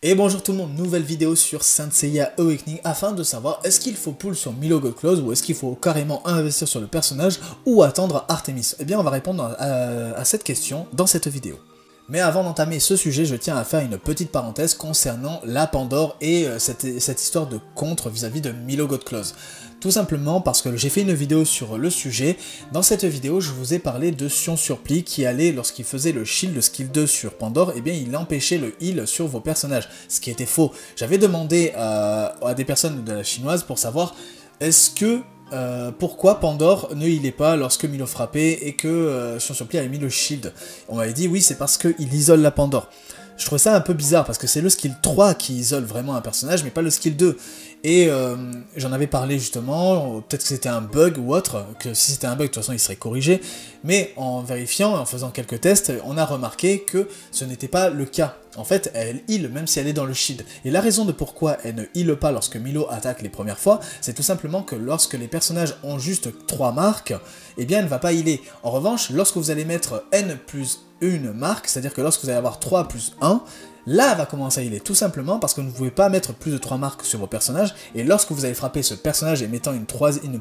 Et bonjour tout le monde, nouvelle vidéo sur Saint Seiya Awakening afin de savoir est-ce qu'il faut pull sur Milo Gold Claws ou est-ce qu'il faut carrément investir sur le personnage ou attendre Artemis. Eh bien on va répondre à cette question dans cette vidéo. Mais avant d'entamer ce sujet, je tiens à faire une petite parenthèse concernant la Pandore et cette histoire de contre vis-à-vis de Milo Gold Claws. Tout simplement parce que j'ai fait une vidéo sur le sujet. Dans cette vidéo, je vous ai parlé de Sion Surplis qui allait, lorsqu'il faisait le shield de skill 2 sur Pandore, eh bien il empêchait le heal sur vos personnages, ce qui était faux. J'avais demandé à des personnes de la chinoise pour savoir est-ce que pourquoi Pandore ne healait pas lorsque Milo frappait et que Sion Surplis avait mis le shield. On m'avait dit oui, c'est parce qu'il isole la Pandore. Je trouvais ça un peu bizarre parce que c'est le skill 3 qui isole vraiment un personnage mais pas le skill 2. Et j'en avais parlé justement, peut-être que c'était un bug ou autre, que si c'était un bug de toute façon il serait corrigé, mais en vérifiant, en faisant quelques tests, on a remarqué que ce n'était pas le cas. En fait, elle heal même si elle est dans le shield. Et la raison de pourquoi elle ne heal pas lorsque Milo attaque les premières fois, c'est tout simplement que lorsque les personnages ont juste 3 marques, eh bien elle ne va pas healer. En revanche, lorsque vous allez mettre N plus une marque, c'est-à-dire que lorsque vous allez avoir 3 plus 1, là, elle va commencer à healer, tout simplement parce que vous ne pouvez pas mettre plus de 3 marques sur vos personnages, et lorsque vous allez frapper ce personnage et mettant une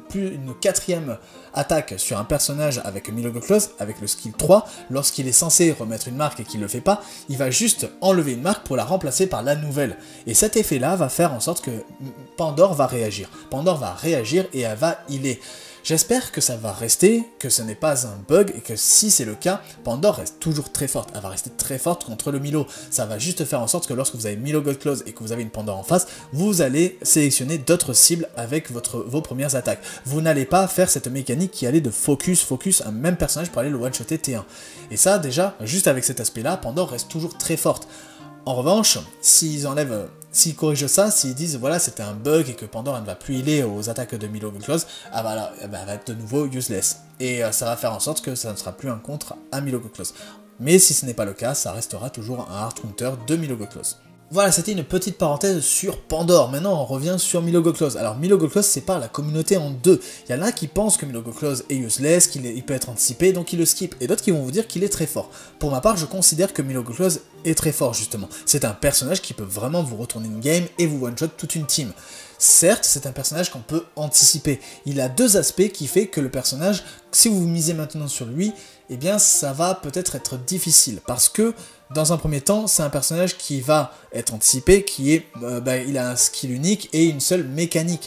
quatrième attaque sur un personnage avec Milo Gold Claws, avec le skill 3, lorsqu'il est censé remettre une marque et qu'il ne le fait pas, il va juste enlever une marque pour la remplacer par la nouvelle. Et cet effet-là va faire en sorte que Pandore va réagir. Pandore va réagir et elle va healer. J'espère que ça va rester, que ce n'est pas un bug, et que si c'est le cas, Pandore reste toujours très forte. Elle va rester très forte contre le Milo. Ça va juste faire en sorte que lorsque vous avez Milo Gold Claws et que vous avez une Pandore en face, vous allez sélectionner d'autres cibles avec vos premières attaques. Vous n'allez pas faire cette mécanique qui allait de focus un même personnage pour aller le one-shotter T1. Et ça, déjà, juste avec cet aspect-là, Pandore reste toujours très forte. En revanche, s'ils corrigent ça, s'ils disent voilà c'était un bug et que Pandore ne va plus healer aux attaques de Milo Gold Claws, ah bah là, elle va être de nouveau useless. Et ça va faire en sorte que ça ne sera plus un contre à Milo Gold Claws. Mais si ce n'est pas le cas, ça restera toujours un Heart Counter de Milo Gold Claws. Voilà, c'était une petite parenthèse sur Pandore. Maintenant, on revient sur Milo Gold Claws. Alors, Milo Gold Claws sépare la communauté en deux. Il y en a qui pensent que Milo Gold Claws est useless, qu'il peut être anticipé, donc ils le skip. Et d'autres qui vont vous dire qu'il est très fort. Pour ma part, je considère que Milo Gold Claws est très fort, justement. C'est un personnage qui peut vraiment vous retourner une game et vous one-shot toute une team. Certes, c'est un personnage qu'on peut anticiper. Il a deux aspects qui fait que le personnage, si vous misez maintenant sur lui, eh bien ça va peut-être être difficile. Parce que, dans un premier temps, c'est un personnage qui va être anticipé, il a un skill unique et une seule mécanique.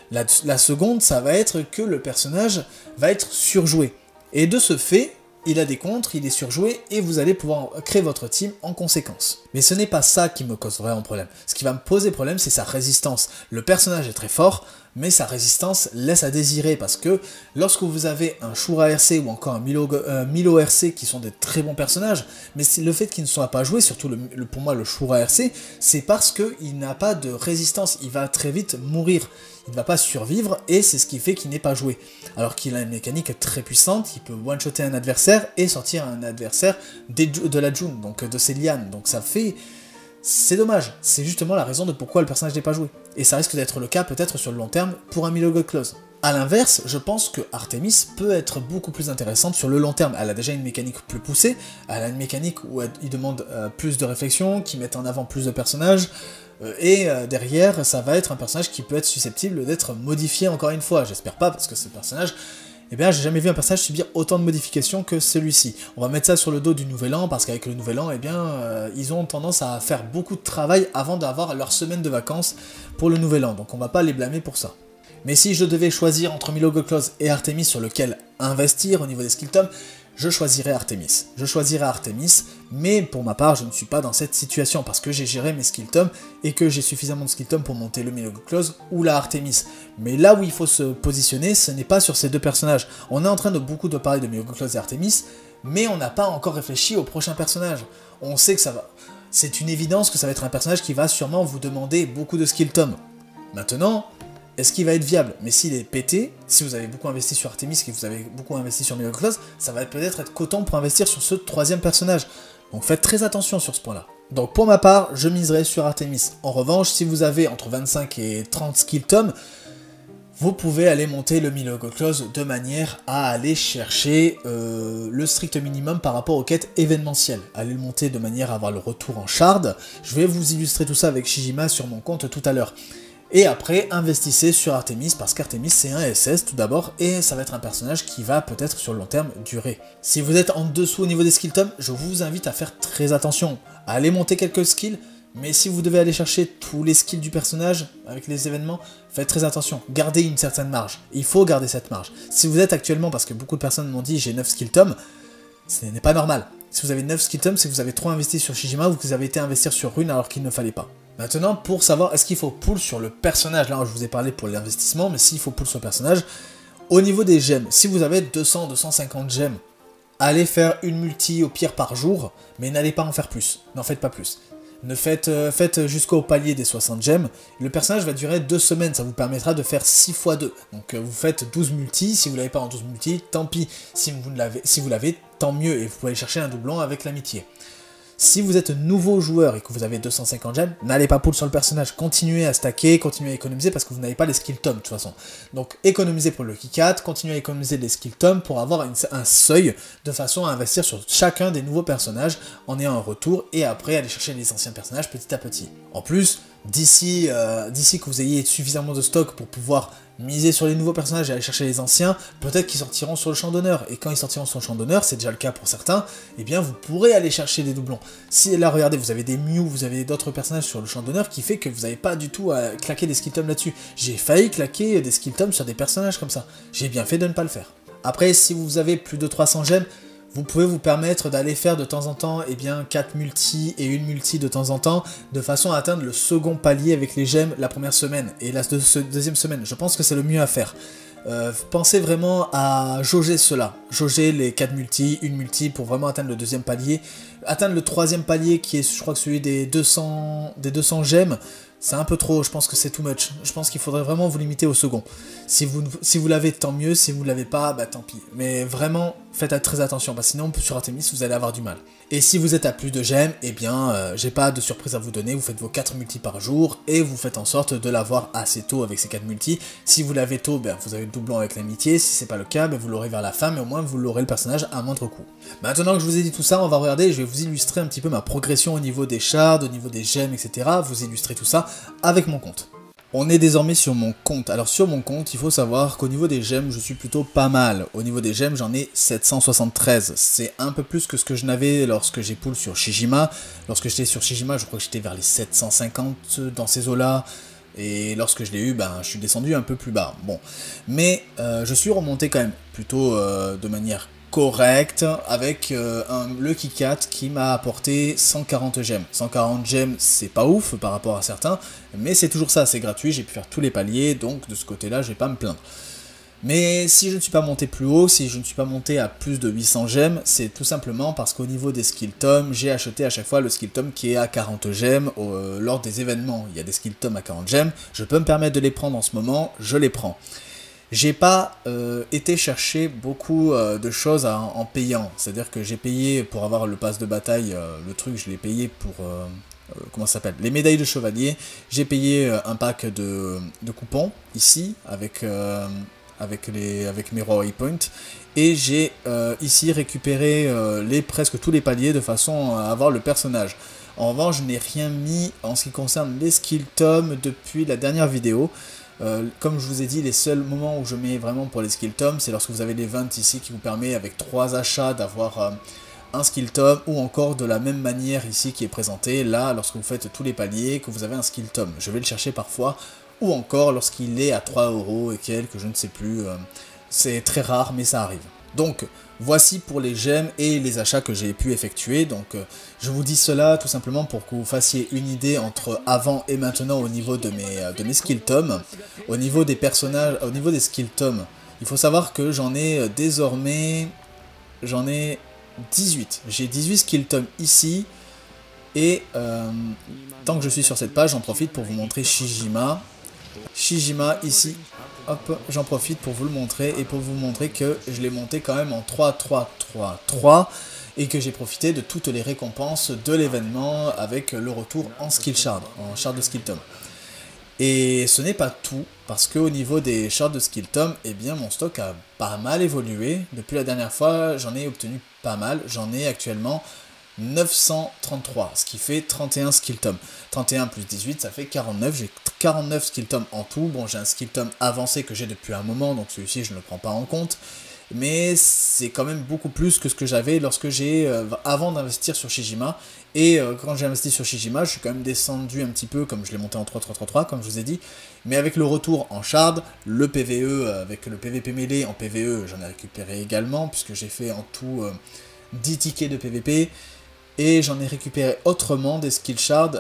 La seconde, ça va être que le personnage va être surjoué. Et de ce fait, il a des contres, il est surjoué, et vous allez pouvoir créer votre team en conséquence. Mais ce n'est pas ça qui me cause vraiment problème. Ce qui va me poser problème, c'est sa résistance. Le personnage est très fort, mais sa résistance laisse à désirer, parce que lorsque vous avez un Shura RC ou encore un Milo RC qui sont des très bons personnages, mais le fait qu'ils ne soient pas joués, surtout pour moi le Shura RC, c'est parce qu'il n'a pas de résistance, il va très vite mourir. Il ne va pas survivre et c'est ce qui fait qu'il n'est pas joué. Alors qu'il a une mécanique très puissante, il peut one-shotter un adversaire et sortir un adversaire de la June, donc de ses lianes. Donc ça fait... C'est dommage, c'est justement la raison de pourquoi le personnage n'est pas joué. Et ça risque d'être le cas peut-être sur le long terme pour un Milo Gold Claws. A l'inverse, je pense que Artemis peut être beaucoup plus intéressante sur le long terme. Elle a déjà une mécanique plus poussée, elle a une mécanique où il demande plus de réflexion, qui met en avant plus de personnages, et derrière, ça va être un personnage qui peut être susceptible d'être modifié encore une fois. J'espère pas, parce que ce personnage, eh bien, j'ai jamais vu un personnage subir autant de modifications que celui-ci. On va mettre ça sur le dos du Nouvel An, parce qu'avec le Nouvel An, eh bien, ils ont tendance à faire beaucoup de travail avant d'avoir leur semaine de vacances pour le Nouvel An, donc on va pas les blâmer pour ça. Mais si je devais choisir entre Milo Gold Claws et Artemis sur lequel investir au niveau des skill tomes, je choisirais Artemis. Je choisirais Artemis, mais pour ma part, je ne suis pas dans cette situation parce que j'ai géré mes skill tomes et que j'ai suffisamment de skill tomes pour monter le Milo Gold Claws ou la Artemis. Mais là où il faut se positionner, ce n'est pas sur ces deux personnages. On est en train de beaucoup de parler de Milo Gold Claws et Artemis, mais on n'a pas encore réfléchi au prochain personnage. On sait que ça va... C'est une évidence que ça va être un personnage qui va sûrement vous demander beaucoup de skill tomes. Maintenant... est-ce qu'il va être viable? Mais s'il est pété, si vous avez beaucoup investi sur Artemis et que vous avez beaucoup investi sur Milo Gold Claws, ça va peut-être être coton pour investir sur ce troisième personnage. Donc faites très attention sur ce point-là. Donc pour ma part, je miserai sur Artemis. En revanche, si vous avez entre 25 et 30 skill tomes, vous pouvez aller monter le Mi-Logo Close de manière à aller chercher le strict minimum par rapport aux quêtes événementielles. Allez le monter de manière à avoir le retour en shard. Je vais vous illustrer tout ça avec Shijima sur mon compte tout à l'heure. Et après, investissez sur Artemis, parce qu'Artemis c'est un SS tout d'abord, et ça va être un personnage qui va peut-être sur le long terme durer. Si vous êtes en dessous au niveau des skill tomes, je vous invite à faire très attention. Allez monter quelques skills, mais si vous devez aller chercher tous les skills du personnage avec les événements, faites très attention, gardez une certaine marge. Il faut garder cette marge. Si vous êtes actuellement, parce que beaucoup de personnes m'ont dit j'ai 9 skill tomes, ce n'est pas normal. Si vous avez 9 skill tomes, c'est que vous avez trop investi sur Shijima ou que vous avez été investir sur Rune alors qu'il ne fallait pas. Maintenant, pour savoir est-ce qu'il faut pull sur le personnage, là je vous ai parlé pour l'investissement, mais s'il faut pull sur le personnage, au niveau des gemmes, si vous avez 200-250 gemmes, allez faire une multi au pire par jour, mais n'allez pas en faire plus, n'en faites pas plus. Faites jusqu'au palier des 60 gemmes, le personnage va durer 2 semaines, ça vous permettra de faire 6 x 2. Donc vous faites 12 multi, si vous l'avez pas en 12 multi, tant pis, si vous l'avez, tant mieux, et vous pouvez aller chercher un doublon avec l'amitié. Si vous êtes nouveau joueur et que vous avez 250 gemmes, n'allez pas pull sur le personnage, continuez à stacker, continuez à économiser parce que vous n'avez pas les skill tomes de toute façon. Donc économisez pour le Kick-Cat, continuez à économiser les skill tomes pour avoir un seuil de façon à investir sur chacun des nouveaux personnages en ayant un retour et après aller chercher les anciens personnages petit à petit. En plus, d'ici que vous ayez suffisamment de stock pour pouvoir miser sur les nouveaux personnages et aller chercher les anciens, peut-être qu'ils sortiront sur le champ d'honneur, et quand ils sortiront sur le champ d'honneur, c'est déjà le cas pour certains, eh bien vous pourrez aller chercher des doublons. Si là regardez, vous avez des Mew, vous avez d'autres personnages sur le champ d'honneur qui fait que vous n'avez pas du tout à claquer des skill tomes là-dessus. J'ai failli claquer des skill tomes sur des personnages comme ça, j'ai bien fait de ne pas le faire. Après, si vous avez plus de 300 gemmes, vous pouvez vous permettre d'aller faire de temps en temps 4 multi et une multi de temps en temps, de façon à atteindre le second palier avec les gemmes la première semaine, et la deuxième semaine, je pense que c'est le mieux à faire. Pensez vraiment à jauger cela, jauger les 4 multi, une multi pour vraiment atteindre le deuxième palier, atteindre le troisième palier qui est je crois que celui des 200 gemmes, c'est un peu trop, je pense que c'est too much, je pense qu'il faudrait vraiment vous limiter au second. Si vous l'avez, tant mieux, si vous l'avez pas, bah tant pis. Mais vraiment, faites très attention, parce que sinon sur Artemis vous allez avoir du mal. Et si vous êtes à plus de gemmes, eh bien, j'ai pas de surprise à vous donner, vous faites vos 4 multis par jour, et vous faites en sorte de l'avoir assez tôt avec ces 4 multis. Si vous l'avez tôt, ben, vous avez le doublon avec l'amitié, si c'est pas le cas, ben, vous l'aurez vers la fin, mais au moins vous l'aurez le personnage à moindre coût. Maintenant que je vous ai dit tout ça, on va regarder, je vais vous illustrer un petit peu ma progression au niveau des shards, au niveau des gemmes, etc. Vous illustrer tout ça avec mon compte. On est désormais sur mon compte. Alors sur mon compte, il faut savoir qu'au niveau des gemmes, je suis plutôt pas mal. Au niveau des gemmes, j'en ai 773. C'est un peu plus que ce que je n'avais lorsque j'ai pull sur Shijima. Lorsque j'étais sur Shijima, je crois que j'étais vers les 750 dans ces eaux-là. Et lorsque je l'ai eu, ben, je suis descendu un peu plus bas. Bon, mais je suis remonté quand même plutôt de manière correct avec le Kick-Cat qui m'a apporté 140 gemmes. 140 gemmes, c'est pas ouf par rapport à certains, mais c'est toujours ça, c'est gratuit, j'ai pu faire tous les paliers, donc de ce côté-là, je vais pas me plaindre. Mais si je ne suis pas monté plus haut, si je ne suis pas monté à plus de 800 gemmes, c'est tout simplement parce qu'au niveau des skill tomes, j'ai acheté à chaque fois le skill tome qui est à 40 gemmes lors des événements. Il y a des skill tomes à 40 gemmes, je peux me permettre de les prendre en ce moment, je les prends. J'ai pas été chercher beaucoup de choses en payant, c'est-à-dire que j'ai payé pour avoir le pass de bataille, le truc je l'ai payé pour, comment ça s'appelle, les médailles de chevalier, j'ai payé un pack de coupons ici, avec mes Raw Waypoint, et j'ai ici récupéré presque tous les paliers de façon à avoir le personnage. En revanche, je n'ai rien mis en ce qui concerne les skill tomes depuis la dernière vidéo. Comme je vous ai dit, les seuls moments où je mets vraiment pour les skill tomes, c'est lorsque vous avez l'event ici qui vous permet avec 3 achats d'avoir un skill tome, ou encore de la même manière ici qui est présenté, là, lorsque vous faites tous les paliers, que vous avez un skill tome. Je vais le chercher parfois, ou encore lorsqu'il est à 3 € et quelques, je ne sais plus, c'est très rare mais ça arrive. Donc voici pour les gemmes et les achats que j'ai pu effectuer. Donc je vous dis cela tout simplement pour que vous fassiez une idée entre avant et maintenant au niveau de mes skill tomes. Au niveau des personnages, au niveau des skill tomes, il faut savoir que j'en ai désormais, 18. J'ai 18 skill tomes ici. Et tant que je suis sur cette page, j'en profite pour vous montrer Shijima. Shijima ici, hop, j'en profite pour vous le montrer et pour vous montrer que je l'ai monté quand même en 3-3-3-3 et que j'ai profité de toutes les récompenses de l'événement avec le retour en skill shard, en shard de skill tome. Et ce n'est pas tout, parce qu'au niveau des shards de skill tome, eh bien mon stock a pas mal évolué. Depuis la dernière fois, j'en ai obtenu pas mal. J'en ai actuellement 933, ce qui fait 31 skill tome. 31 plus 18, ça fait 49. J'ai 49 skill tome en tout. Bon, j'ai un skill tome avancé que j'ai depuis un moment, donc celui-ci je ne le prends pas en compte. Mais c'est quand même beaucoup plus que ce que j'avais lorsque avant d'investir sur Shijima. Et quand j'ai investi sur Shijima, je suis quand même descendu un petit peu, comme je l'ai monté en 3-3-3-3, comme je vous ai dit. Mais avec le retour en shard, le PVE, avec le PVP mêlé en PVE, j'en ai récupéré également, puisque j'ai fait en tout 10 tickets de PVP. Et j'en ai récupéré autrement des skill shards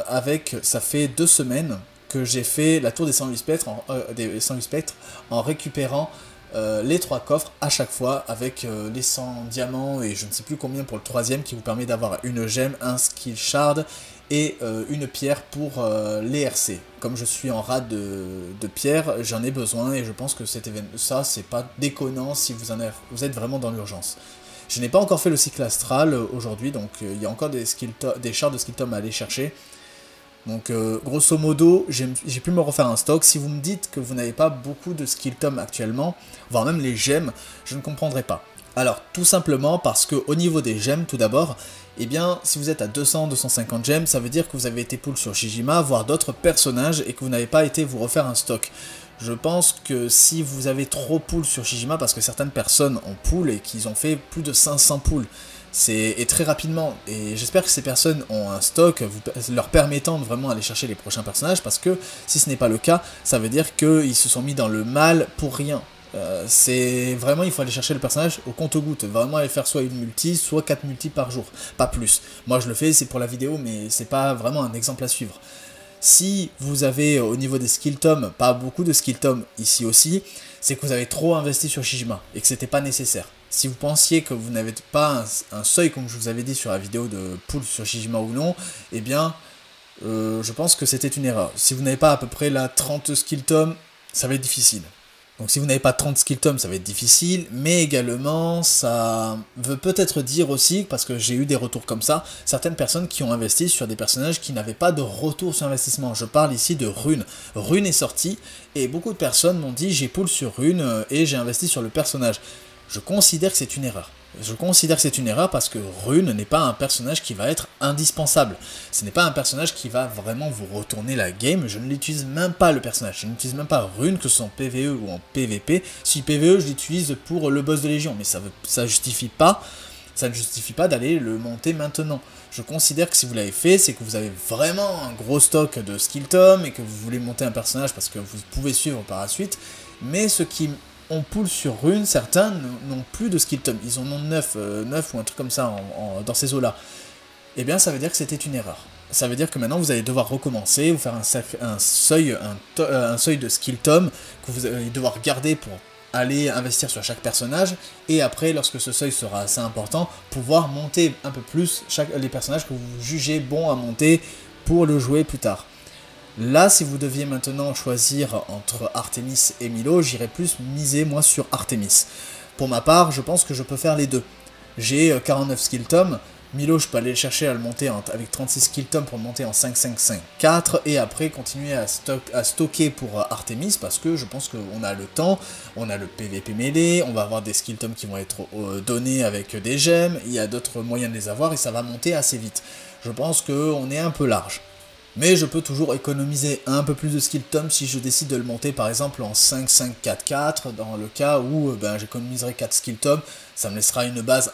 ça fait 2 semaines que j'ai fait la tour des 108 spectres en récupérant les 3 coffres à chaque fois avec les 100 diamants et je ne sais plus combien pour le troisième qui vous permet d'avoir une gemme, un skill shard et une pierre pour les RC. Comme je suis en rade de pierre, j'en ai besoin et je pense que ça c'est pas déconnant si vous êtes vraiment dans l'urgence. Je n'ai pas encore fait le cycle astral aujourd'hui, donc il y a encore des shards de skill tome à aller chercher. Donc grosso modo, j'ai pu me refaire un stock. Si vous me dites que vous n'avez pas beaucoup de skill tome actuellement, voire même les gemmes, je ne comprendrai pas. Alors tout simplement parce que au niveau des gemmes, tout d'abord, eh bien si vous êtes à 200-250 gemmes, ça veut dire que vous avez été pull sur Shijima, voire d'autres personnages, et que vous n'avez pas été vous refaire un stock. Je pense que si vous avez trop pull sur Shijima, parce que certaines personnes ont pull et qu'ils ont fait plus de 500 pulls, et très rapidement, et j'espère que ces personnes ont un stock leur permettant de vraiment aller chercher les prochains personnages, parce que si ce n'est pas le cas, ça veut dire qu'ils se sont mis dans le mal pour rien. C'est vraiment, il faut aller chercher le personnage au compte-gouttes, vraiment aller faire soit une multi, soit 4 multi par jour, pas plus. Moi je le fais, c'est pour la vidéo, mais c'est pas vraiment un exemple à suivre. Si vous avez au niveau des skill tomes, pas beaucoup de skill tomes ici aussi, c'est que vous avez trop investi sur Shijima et que c'était pas nécessaire. Si vous pensiez que vous n'avez pas un seuil comme je vous avais dit sur la vidéo de pull sur Shijima ou non, eh bien je pense que c'était une erreur. Si vous n'avez pas à peu près là 30 skill tomes, ça va être difficile. Donc si vous n'avez pas 30 skill tomes, ça va être difficile, mais également ça veut peut-être dire aussi, parce que j'ai eu des retours comme ça, certaines personnes qui ont investi sur des personnages qui n'avaient pas de retour sur investissement. Je parle ici de Rune. Rune est sorti, et beaucoup de personnes m'ont dit j'ai pull sur Rune et j'ai investi sur le personnage. Je considère que c'est une erreur. Je considère que c'est une erreur parce que Rune n'est pas un personnage qui va être indispensable. Ce n'est pas un personnage qui va vraiment vous retourner la game. Je ne l'utilise même pas le personnage. Je n'utilise même pas Rune, que ce soit en PvE ou en PvP. Si PvE, je l'utilise pour le boss de Légion, mais ça ne justifie pas d'aller le monter maintenant. Je considère que si vous l'avez fait, c'est que vous avez vraiment un gros stock de skill tome et que vous voulez monter un personnage parce que vous pouvez suivre par la suite. Mais ce qui on pull sur Rune, certains n'ont plus de skill tome, ils en ont 9 ou un truc comme ça dans ces eaux-là. Eh bien, ça veut dire que c'était une erreur. Ça veut dire que maintenant, vous allez devoir recommencer, vous faire un seuil de skill tome que vous allez devoir garder pour aller investir sur chaque personnage, et après, lorsque ce seuil sera assez important, pouvoir monter un peu plus les personnages que vous jugez bons à monter pour le jouer plus tard. Là, si vous deviez maintenant choisir entre Artemis et Milo, j'irais plus miser moi sur Artemis. Pour ma part, je pense que je peux faire les deux. J'ai 49 skill tomes, Milo je peux aller chercher à le monter avec 36 skill tomes pour le monter en 5-5-5-4 et après continuer à stocker pour Artemis parce que je pense qu'on a le temps, on a le PVP mêlé, on va avoir des skill tomes qui vont être donnés avec des gemmes, il y a d'autres moyens de les avoir et ça va monter assez vite. Je pense qu'on est un peu large. Mais je peux toujours économiser un peu plus de skill tome si je décide de le monter par exemple en 5-5-4-4 dans le cas où j'économiserai 4 skill tome, ça me laissera une base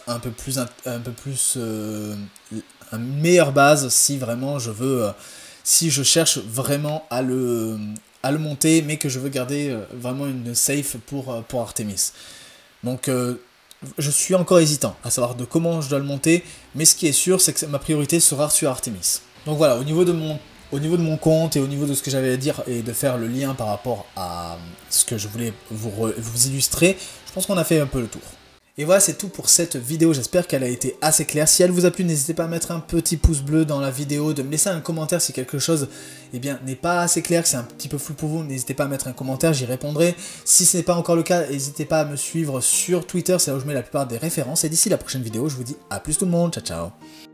une meilleure base si vraiment je veux, si je cherche vraiment à le monter mais que je veux garder vraiment une safe pour Artemis. Donc je suis encore hésitant à savoir de comment je dois le monter, mais ce qui est sûr c'est que ma priorité sera sur Artemis. Donc voilà, au niveau de mon compte et au niveau de ce que j'avais à dire et de faire le lien par rapport à ce que je voulais vous illustrer, je pense qu'on a fait un peu le tour. Et voilà, c'est tout pour cette vidéo, j'espère qu'elle a été assez claire. Si elle vous a plu, n'hésitez pas à mettre un petit pouce bleu dans la vidéo, de me laisser un commentaire si quelque chose n'est pas assez clair, que c'est un petit peu flou pour vous, n'hésitez pas à mettre un commentaire, j'y répondrai. Si ce n'est pas encore le cas, n'hésitez pas à me suivre sur Twitter, c'est là où je mets la plupart des références. Et d'ici la prochaine vidéo, je vous dis à plus tout le monde, ciao ciao.